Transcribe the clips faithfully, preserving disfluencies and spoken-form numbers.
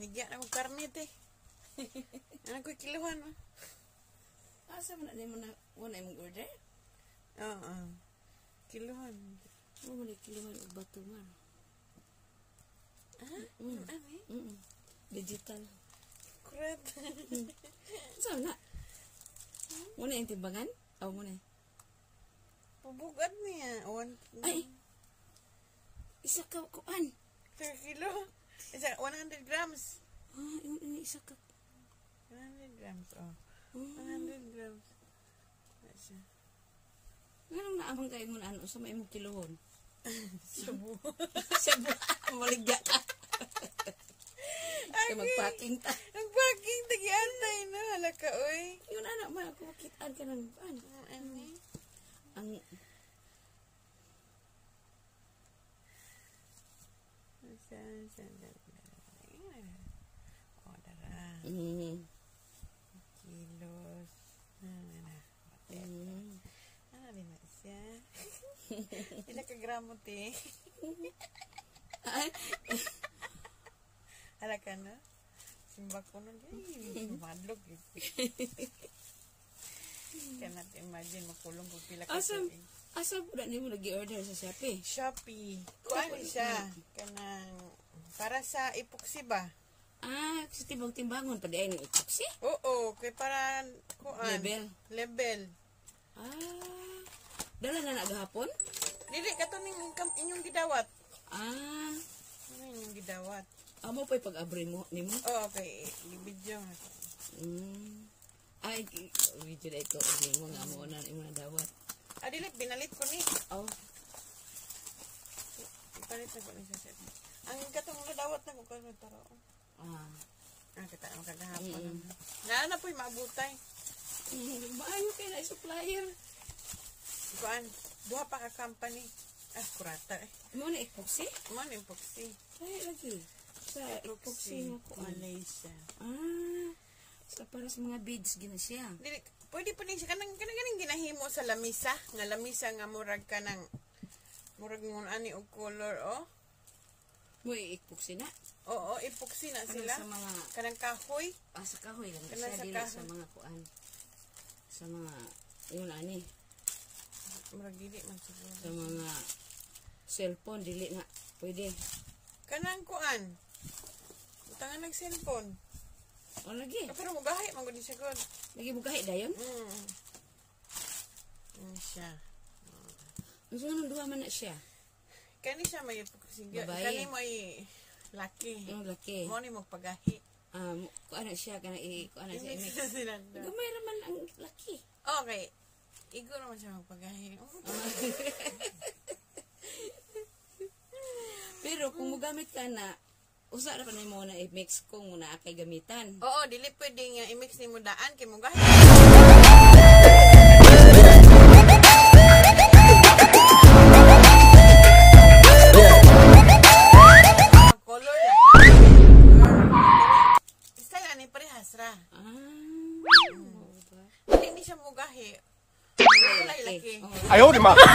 Baligya na ko karne te. Ano ko kiluhan mo? Asa man na mo na wala imong order? Oo. Kiluhan. Mo man kiluhan og bato man. Ah, Mm. ano eh? Mm. Digital. Kurat. Sa na? Mo na yung timbangan? Aw mo na. Pubugat niya. One. Ay. Isa ka kuan. Per kilo. Isa one hundred grams. Ah, ini isa ka. one hundred grams. Oh. Ah. one hundred grams. Siya. Nganong naamang kayo mo na ano sa may imong kilohon? Sabu. Sabu. Maligya ka. Kaya magpacking ta. Nagpacking tagi-antay na. Halaka, oy. Yun anak man ako makitaan ka ng ano. Ano eh? Ang Saan, saan, saan. Oh, dara. mm, Kilos. Ano na. mm, Ano din na siya. Hindi ka gramo, te. ay, Halaka na. Simbak ko nun. Ay, madlog. Kaya natin imagine, makulong kung pila ka asa, tuig. asa po na mo nag-order sa Shopee? Shopee. Kuan siya. Kanang, para sa epoxy ba? Ah, kasi timbang-timbangon pa di ay ni epoxy? Oo, kay para, kuan. Level. Level. Ah, dala na nagahapon? Dili, kato ning inyong- inyong gidawat. Ah, Ano inyong gidawat? amo pa'y pag-abri mo, ni mo? Oo, okay. I-video na to. Mm. Ay, i- video na ito. Hindi mo nga mo na, imo na dawat. Ah, dili, binalit ko ni. Oh, Ipalit na ko ni sa set. Ang katong nadawat na ko karon taro. ah. Ah, kita ang kagahapon. Mm. Na na po'y maabutay. Mm, maayo kayo na supplier. Kuan, duha pa ka company. Ah, kurata eh. Mo na epoxy? Man epoxy. Ay, lagi. Sa epoxy mo ko. Malaysia. Ah, sa para sa mga beads gina siya. Dili, pwede pa ni siya kanang kanang ganing ginahimo sa lamisa, nga lamisa nga murag kanang murag ngun ani og color oh. Mo epoxy na. Oo, epoxy na Kanang sila. sa mga Kanang kahoy. ah, sa kahoy lang Kanang siya sa dili kahoy. sa mga kuan. Sa mga yun ani, Murag dili man siguro. sa mga cellphone dili na pwede. Kanang kuan. Utangan ng cellphone. O lagi. Ah, pero mugahi man gud siya gud. Lagi mo gahi dayon. Mm. Mm siya. Unsa nang duha man na siya? Kani siya may epoxy. Babae. Kani mo ay laki. Ang laki. Mo ni magpagahi. Um, kuan na siya kana i kuan na siya Hindi i-mix. siya sinanda. Gamay ra man ang laki. Okay. Igo naman siya magpagahi. Pero kung mogamit ka na usa ra pa na mo na i-mix kung muna akay gamitan. Oo, dili pwede nga i-mix ni mo daan kay mo gahi. Color lang. Style ani parehas ra. Ah. Dili ni siya mo gahi. Wala laki. Oh. Ayaw, di ma.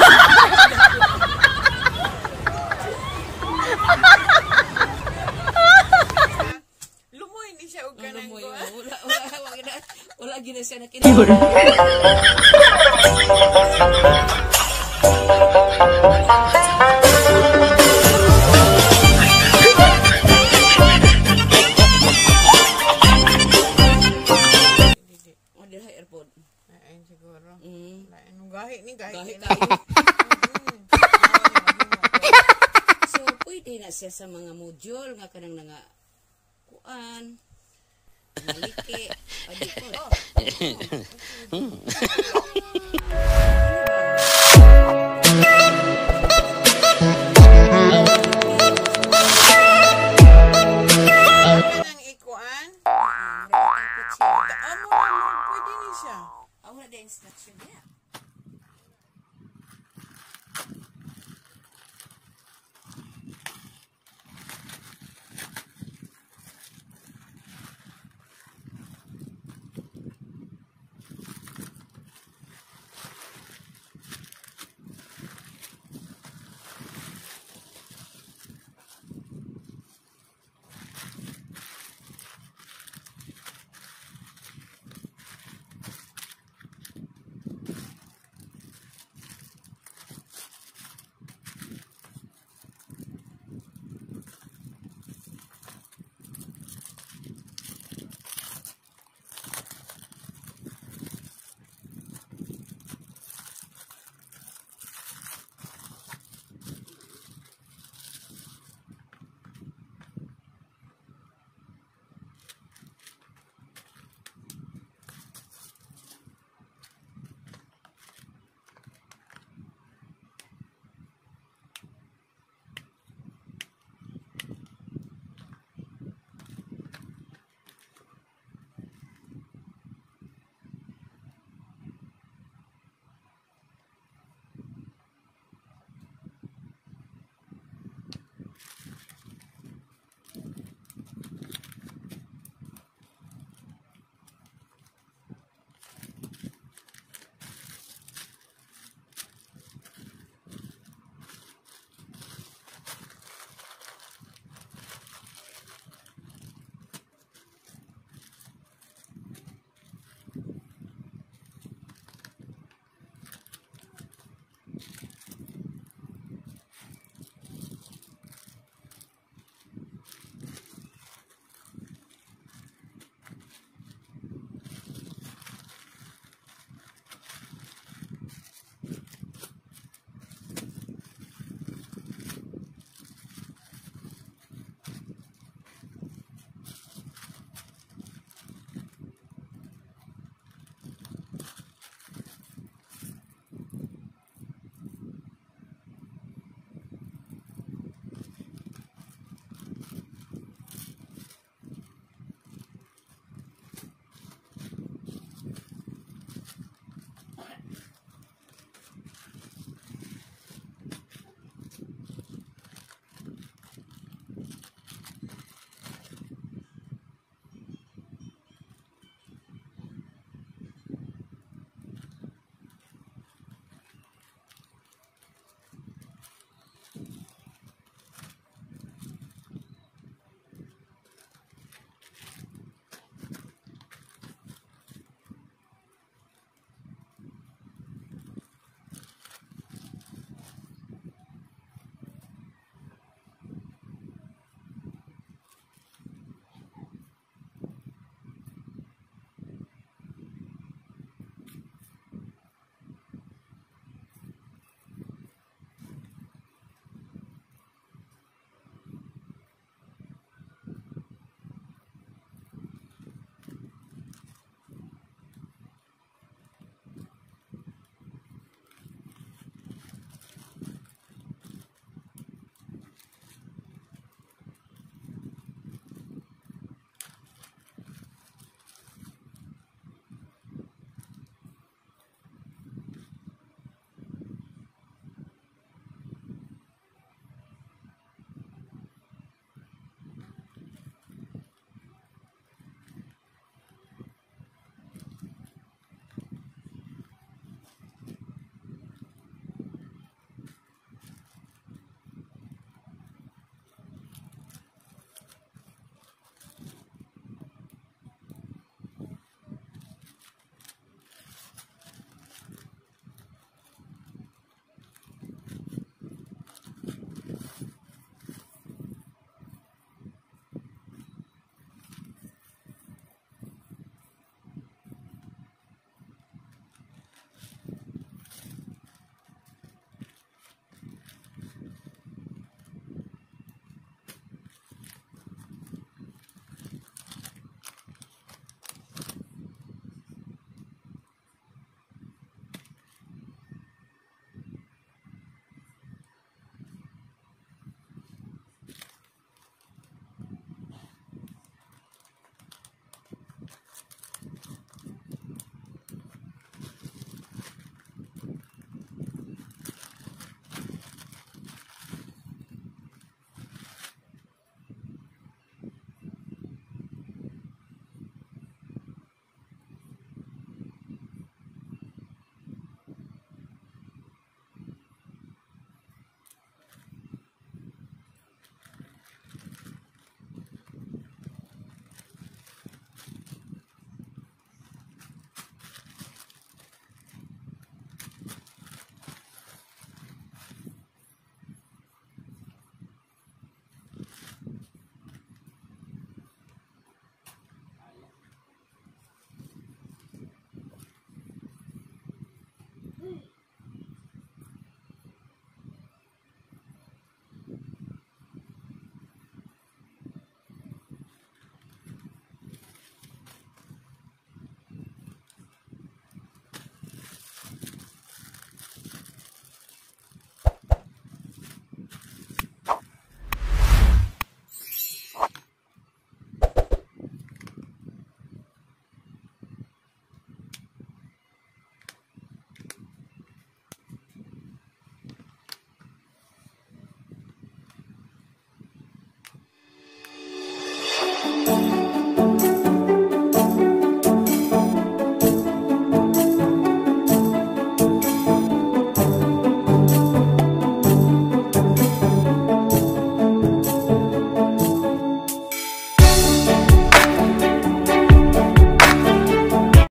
Lumoy ni siya og Ano kanang mo ko. yun? Wala, wala, wala, wala, wala gina siya nakita. Dili. O, dila airpod. Ayun siguro. Mm. Lain mo gahi ni gahi. Gahi na. tayo. Mm. So, pwede na siya sa mga module nga kanang nga kuan, maliki, pwede ko. Oh. Kanang ikuan. Amo Amo, amo, pwede ni siya. na the instruction niya.